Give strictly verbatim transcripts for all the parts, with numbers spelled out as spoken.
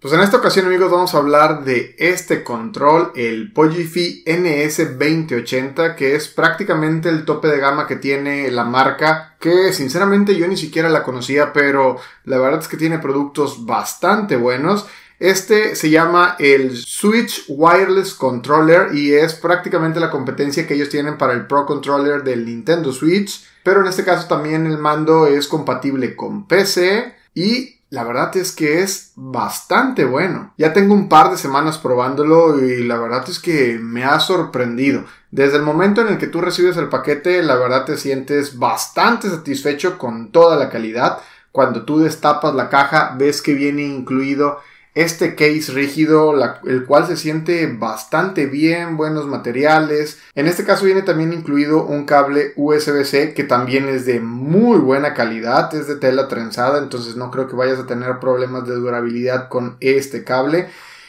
Pues en esta ocasión, amigos, vamos a hablar de este control, el Pogify N S veinte ochenta, que es prácticamente el tope de gama que tiene la marca, que sinceramente yo ni siquiera la conocía, pero la verdad es que tiene productos bastante buenos. Este se llama el Switch Wireless Controller y es prácticamente la competencia que ellos tienen para el Pro Controller del Nintendo Switch, pero en este caso también el mando es compatible con P C y la verdad es que es bastante bueno. Ya tengo un par de semanas probándolo y la verdad es que me ha sorprendido. Desde el momento en el que tú recibes el paquete, la verdad te sientes bastante satisfecho con toda la calidad. Cuando tú destapas la caja, ves que viene incluido este case rígido, la, el cual se siente bastante bien, buenos materiales. En este caso viene también incluido un cable U S B C que también es de muy buena calidad, es de tela trenzada, entonces no creo que vayas a tener problemas de durabilidad con este cable.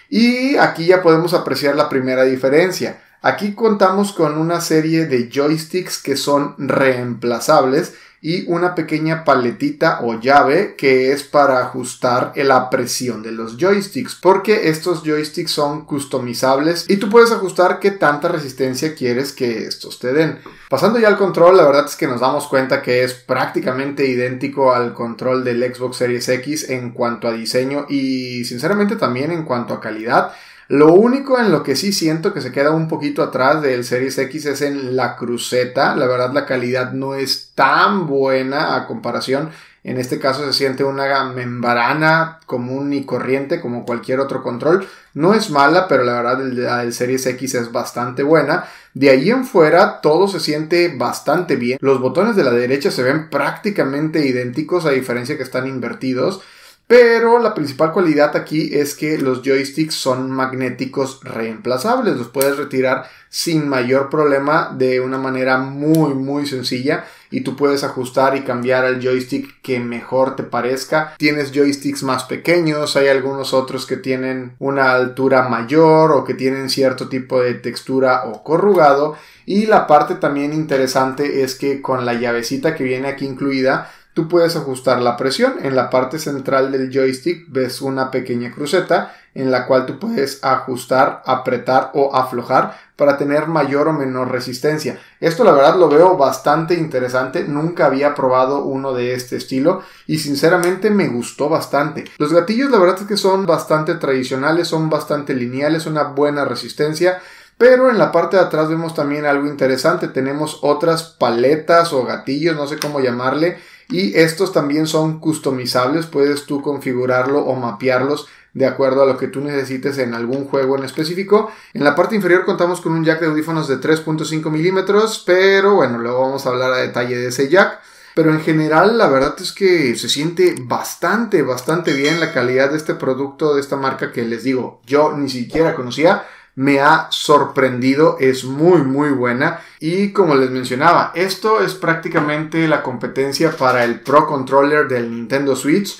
Y aquí ya podemos apreciar la primera diferencia. Aquí contamos con una serie de joysticks que son reemplazables y una pequeña paletita o llave que es para ajustar la presión de los joysticks, porque estos joysticks son customizables y tú puedes ajustar qué tanta resistencia quieres que estos te den. Pasando ya al control, la verdad es que nos damos cuenta que es prácticamente idéntico al control del Xbox Series X en cuanto a diseño y sinceramente también en cuanto a calidad. Lo único en lo que sí siento que se queda un poquito atrás del Series X es en la cruceta. La verdad la calidad no es tan buena a comparación. En este caso se siente una membrana común y corriente como cualquier otro control. No es mala, pero la verdad el, el Series X es bastante buena. De ahí en fuera todo se siente bastante bien. Los botones de la derecha se ven prácticamente idénticos a diferencia que están invertidos. Pero la principal cualidad aquí es que los joysticks son magnéticos reemplazables. Los puedes retirar sin mayor problema de una manera muy muy sencilla. Y tú puedes ajustar y cambiar al joystick que mejor te parezca. Tienes joysticks más pequeños. Hay algunos otros que tienen una altura mayor o que tienen cierto tipo de textura o corrugado. Y la parte también interesante es que con la llavecita que viene aquí incluida, tú puedes ajustar la presión. En la parte central del joystick ves una pequeña cruceta en la cual tú puedes ajustar, apretar o aflojar para tener mayor o menor resistencia. Esto la verdad lo veo bastante interesante. Nunca había probado uno de este estilo y sinceramente me gustó bastante. Los gatillos la verdad es que son bastante tradicionales, son bastante lineales, una buena resistencia. Pero en la parte de atrás vemos también algo interesante. Tenemos otras paletas o gatillos, no sé cómo llamarle. Y estos también son customizables, puedes tú configurarlo o mapearlos de acuerdo a lo que tú necesites en algún juego en específico. En la parte inferior contamos con un jack de audífonos de tres punto cinco milímetros, pero bueno, luego vamos a hablar a detalle de ese jack. Pero en general la verdad es que se siente bastante, bastante bien la calidad de este producto, de esta marca que les digo, yo ni siquiera conocía. Me ha sorprendido, es muy muy buena y como les mencionaba, esto es prácticamente la competencia para el Pro Controller del Nintendo Switch,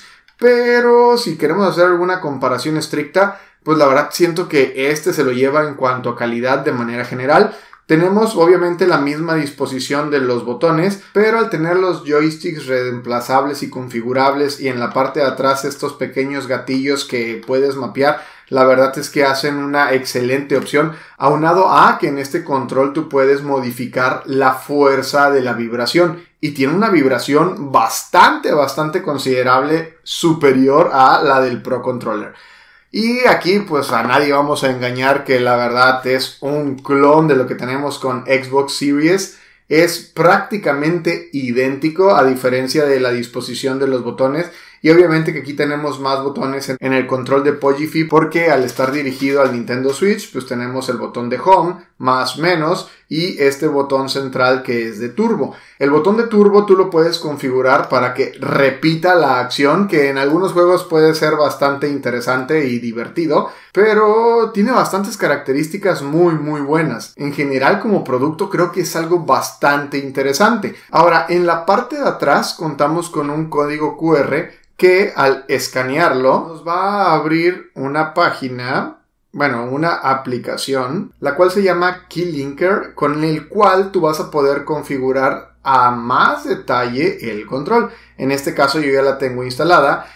pero si queremos hacer alguna comparación estricta, pues la verdad siento que este se lo lleva en cuanto a calidad de manera general. Tenemos obviamente la misma disposición de los botones, pero al tener los joysticks reemplazables y configurables y en la parte de atrás estos pequeños gatillos que puedes mapear, la verdad es que hacen una excelente opción, aunado a que en este control tú puedes modificar la fuerza de la vibración y tiene una vibración bastante, bastante considerable, superior a la del Pro Controller. Y aquí pues a nadie vamos a engañar que la verdad es un clon de lo que tenemos con Xbox Series. Es prácticamente idéntico a diferencia de la disposición de los botones. Y obviamente que aquí tenemos más botones en el control de Pogify porque al estar dirigido al Nintendo Switch pues tenemos el botón de Home, más menos y este botón central que es de turbo. El botón de turbo tú lo puedes configurar para que repita la acción, que en algunos juegos puede ser bastante interesante y divertido, pero tiene bastantes características muy muy buenas. En general como producto creo que es algo bastante interesante. Ahora en la parte de atrás contamos con un código Q R que al escanearlo nos va a abrir una página, bueno, una aplicación, la cual se llama Keylinker, con el cual tú vas a poder configurar a más detalle el control. En este caso yo ya la tengo instalada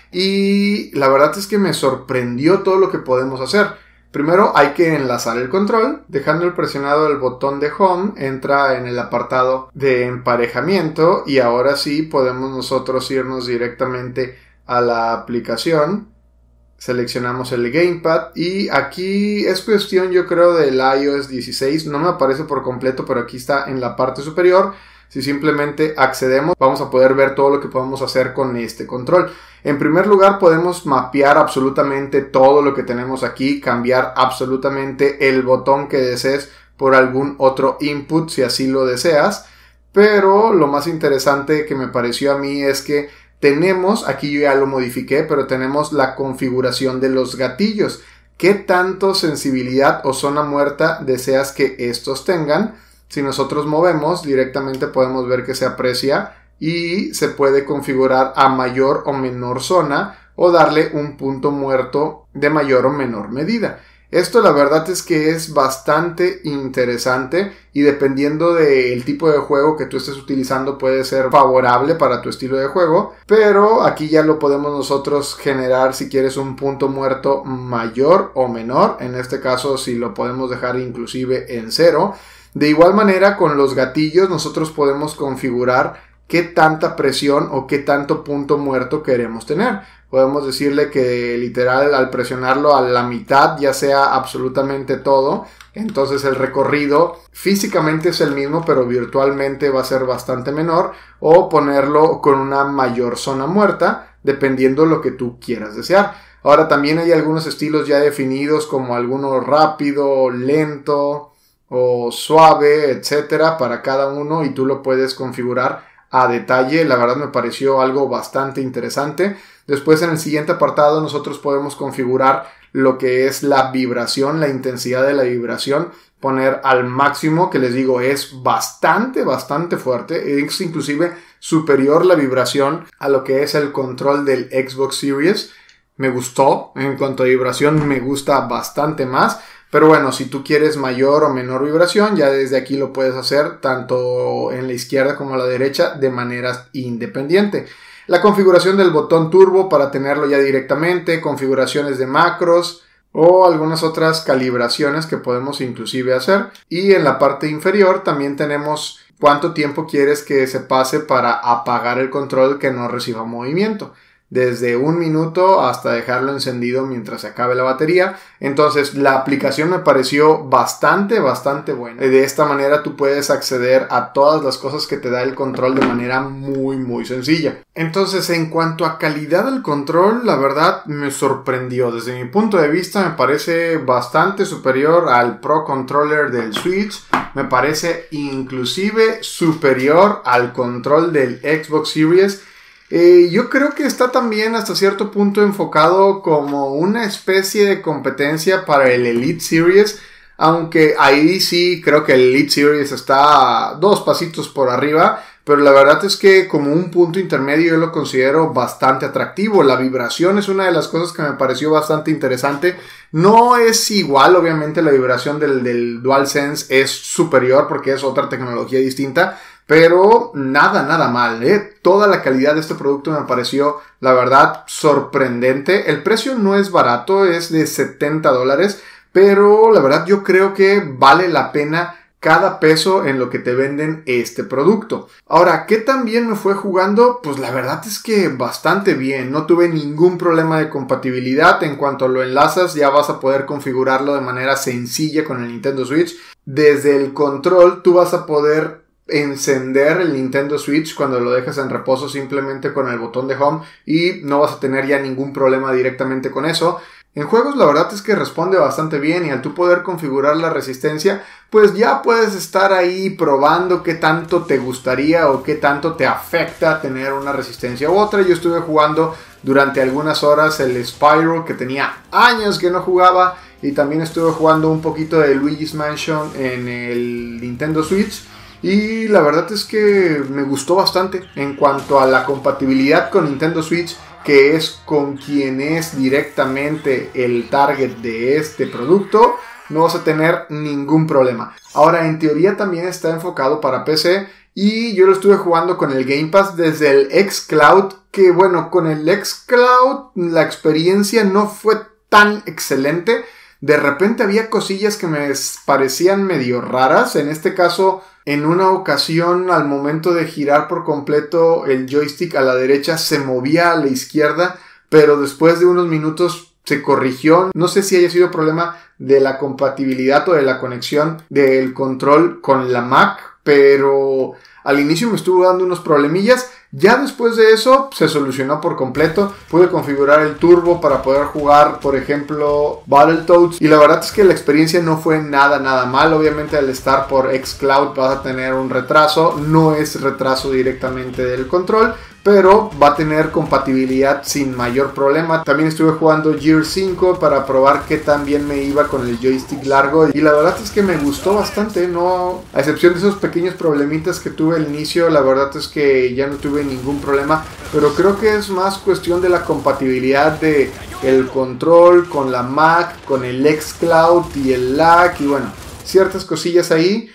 y la verdad es que me sorprendió todo lo que podemos hacer. Primero hay que enlazar el control, dejando el presionado el botón de Home, entra en el apartado de emparejamiento y ahora sí podemos nosotros irnos directamente a la aplicación. Seleccionamos el Gamepad y aquí es cuestión yo creo del i O S dieciséis, no me aparece por completo pero aquí está en la parte superior. Si simplemente accedemos vamos a poder ver todo lo que podemos hacer con este control. En primer lugar podemos mapear absolutamente todo lo que tenemos aquí, cambiar absolutamente el botón que desees por algún otro input si así lo deseas. Pero lo más interesante que me pareció a mí es que tenemos, aquí yo ya lo modifiqué, pero tenemos la configuración de los gatillos. ¿Qué tanto sensibilidad o zona muerta deseas que estos tengan? Si nosotros movemos, directamente podemos ver que se aprecia y se puede configurar a mayor o menor zona o darle un punto muerto de mayor o menor medida. Esto la verdad es que es bastante interesante y dependiendo del tipo de juego que tú estés utilizando puede ser favorable para tu estilo de juego, pero aquí ya lo podemos nosotros generar si quieres un punto muerto mayor o menor, en este caso si lo podemos dejar inclusive en cero. De igual manera con los gatillos nosotros podemos configurar qué tanta presión o qué tanto punto muerto queremos tener. Podemos decirle que literal al presionarlo a la mitad ya sea absolutamente todo. Entonces el recorrido físicamente es el mismo pero virtualmente va a ser bastante menor. O ponerlo con una mayor zona muerta dependiendo lo que tú quieras desear. Ahora también hay algunos estilos ya definidos como alguno rápido, lento o suave, etcétera para cada uno y tú lo puedes configurar a detalle. La verdad me pareció algo bastante interesante. Después en el siguiente apartado nosotros podemos configurar lo que es la vibración, la intensidad de la vibración, poner al máximo, que les digo es bastante, bastante fuerte, es inclusive superior la vibración a lo que es el control del Xbox Series. Me gustó, en cuanto a vibración me gusta bastante más. Pero bueno, si tú quieres mayor o menor vibración, ya desde aquí lo puedes hacer tanto en la izquierda como a la derecha de manera independiente. La configuración del botón turbo para tenerlo ya directamente, configuraciones de macros o algunas otras calibraciones que podemos inclusive hacer. Y en la parte inferior también tenemos cuánto tiempo quieres que se pase para apagar el control que no reciba movimiento. Desde un minuto hasta dejarlo encendido mientras se acabe la batería. Entonces la aplicación me pareció bastante, bastante buena. De esta manera tú puedes acceder a todas las cosas que te da el control de manera muy, muy sencilla. Entonces en cuanto a calidad del control, la verdad me sorprendió. Desde mi punto de vista me parece bastante superior al Pro Controller del Switch. Me parece inclusive superior al control del Xbox Series. Eh, yo creo que está también hasta cierto punto enfocado como una especie de competencia para el Elite Series, aunque ahí sí creo que el Elite Series está dos pasitos por arriba, pero la verdad es que como un punto intermedio yo lo considero bastante atractivo. La vibración es una de las cosas que me pareció bastante interesante. No es igual, obviamente la vibración del, del DualSense es superior porque es otra tecnología distinta, pero nada, nada mal, ¿eh? Toda la calidad de este producto me pareció, la verdad, sorprendente. El precio no es barato, es de setenta dólares, pero la verdad yo creo que vale la pena cada peso en lo que te venden este producto. Ahora, ¿qué tan bien me fue jugando? Pues la verdad es que bastante bien. No tuve ningún problema de compatibilidad. En cuanto lo enlazas, ya vas a poder configurarlo de manera sencilla con el Nintendo Switch. Desde el control, tú vas a poder encender el Nintendo Switch cuando lo dejas en reposo simplemente con el botón de Home y no vas a tener ya ningún problema directamente con eso. En juegos la verdad es que responde bastante bien y al tú poder configurar la resistencia, pues ya puedes estar ahí probando qué tanto te gustaría o qué tanto te afecta tener una resistencia u otra. Yo estuve jugando durante algunas horas el Spyro, que tenía años que no jugaba, y también estuve jugando un poquito de Luigi's Mansion en el Nintendo Switch. Y la verdad es que me gustó bastante en cuanto a la compatibilidad con Nintendo Switch, que es con quien es directamente el target de este producto. no vas a tener ningún problema. Ahora, en teoría también está enfocado para P C y yo lo estuve jugando con el Game Pass desde el xCloud, que bueno, con el xCloud la experiencia no fue tan excelente. De repente había cosillas que me parecían medio raras. En este caso, en una ocasión, al momento de girar por completo el joystick a la derecha, se movía a la izquierda, pero después de unos minutos se corrigió. No sé si haya sido problema de la compatibilidad o de la conexión del control con la Mac, pero al inicio me estuvo dando unos problemillas. Ya después de eso se solucionó por completo. Pude configurar el turbo para poder jugar, por ejemplo, Battletoads, y la verdad es que la experiencia no fue nada nada mal. Obviamente al estar por xCloud vas a tener un retraso. No es retraso directamente del control, pero va a tener compatibilidad sin mayor problema. También estuve jugando Gears cinco para probar qué tan bien me iba con el joystick largo, y la verdad es que me gustó bastante, no, a excepción de esos pequeños problemitas que tuve al inicio. La verdad es que ya no tuve ningún problema, pero creo que es más cuestión de la compatibilidad de el control con la Mac, con el xCloud y el lag, y bueno, ciertas cosillas ahí.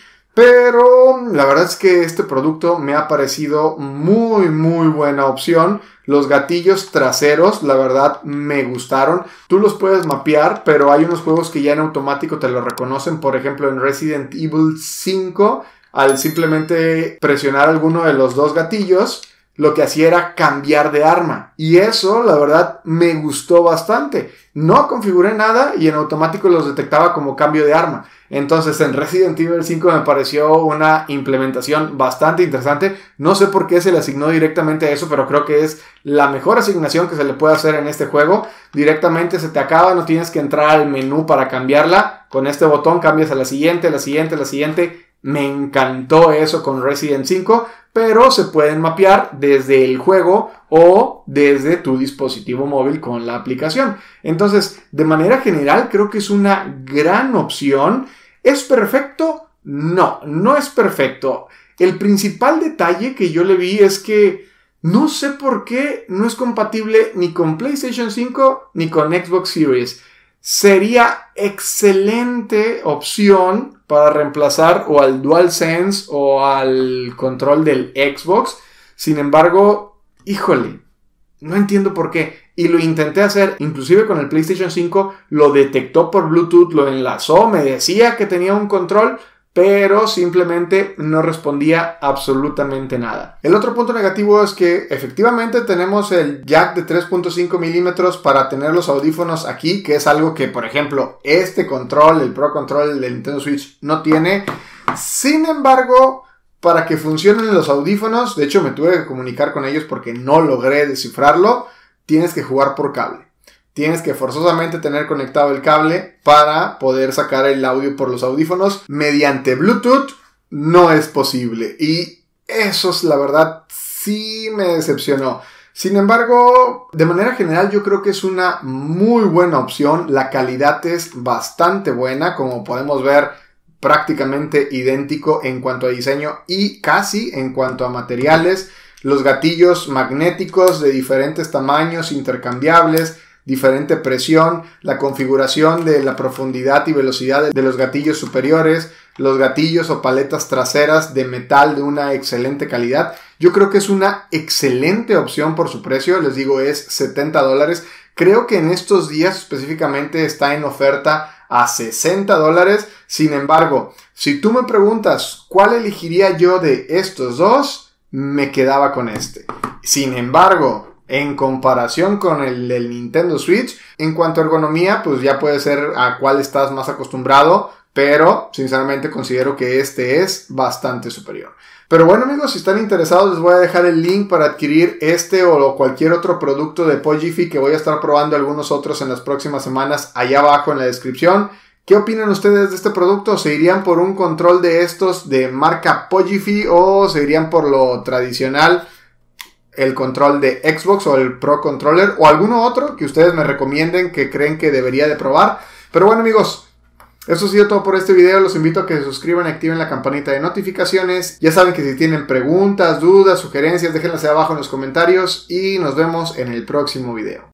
Pero la verdad es que este producto me ha parecido muy muy buena opción. Los gatillos traseros, la verdad, me gustaron. Tú los puedes mapear, pero hay unos juegos que ya en automático te lo reconocen. Por ejemplo, en Resident Evil cinco, al simplemente presionar alguno de los dos gatillos, lo que hacía era cambiar de arma. Y eso, la verdad, me gustó bastante. No configuré nada y en automático los detectaba como cambio de arma. Entonces en Resident Evil cinco me pareció una implementación bastante interesante. No sé por qué se le asignó directamente a eso, pero creo que es la mejor asignación que se le puede hacer en este juego. Directamente se te acaba, no tienes que entrar al menú para cambiarla. Con este botón cambias a la siguiente, la siguiente, la siguiente. Me encantó eso con Resident cinco, pero se pueden mapear desde el juego o desde tu dispositivo móvil con la aplicación. Entonces, de manera general, creo que es una gran opción. ¿Es perfecto? No, no es perfecto. El principal detalle que yo le vi es que no sé por qué no es compatible ni con PlayStation cinco ni con Xbox Series. Sería excelente opción para reemplazar o al DualSense o al control del Xbox. Sin embargo, híjole, no entiendo por qué. Y lo intenté hacer, inclusive con el PlayStation cinco, lo detectó por Bluetooth, lo enlazó, me decía que tenía un control, pero simplemente no respondía absolutamente nada. El otro punto negativo es que efectivamente tenemos el jack de tres punto cinco milímetros para tener los audífonos aquí, que es algo que, por ejemplo, este control, el Pro Control del Nintendo Switch, no tiene. Sin embargo, para que funcionen los audífonos, de hecho me tuve que comunicar con ellos porque no logré descifrarlo, tienes que jugar por cable. Tienes que forzosamente tener conectado el cable para poder sacar el audio por los audífonos. Mediante Bluetooth no es posible. Y eso es la verdad, sí me decepcionó. Sin embargo, de manera general yo creo que es una muy buena opción. La calidad es bastante buena, como podemos ver, prácticamente idéntico en cuanto a diseño y casi en cuanto a materiales. Los gatillos magnéticos de diferentes tamaños, intercambiables, diferente presión, la configuración de la profundidad y velocidad de los gatillos superiores, los gatillos o paletas traseras de metal de una excelente calidad. Yo creo que es una excelente opción por su precio, les digo, es setenta dólares. Creo que en estos días específicamente está en oferta a sesenta dólares. Sin embargo, si tú me preguntas cuál elegiría yo de estos dos, me quedaba con este. Sin embargo, en comparación con el, el Nintendo Switch, en cuanto a ergonomía, pues ya puede ser a cuál estás más acostumbrado, pero sinceramente considero que este es bastante superior. Pero bueno amigos, si están interesados les voy a dejar el link para adquirir este o cualquier otro producto de Pogify, que voy a estar probando algunos otros en las próximas semanas allá abajo en la descripción. ¿Qué opinan ustedes de este producto? ¿Se irían por un control de estos de marca Pogify o se irían por lo tradicional, el control de Xbox o el Pro Controller o alguno otro que ustedes me recomienden que creen que debería de probar? Pero bueno amigos, eso ha sido todo por este video. Los invito a que se suscriban y activen la campanita de notificaciones. Ya saben que si tienen preguntas, dudas, sugerencias, déjenlas ahí abajo en los comentarios y nos vemos en el próximo video.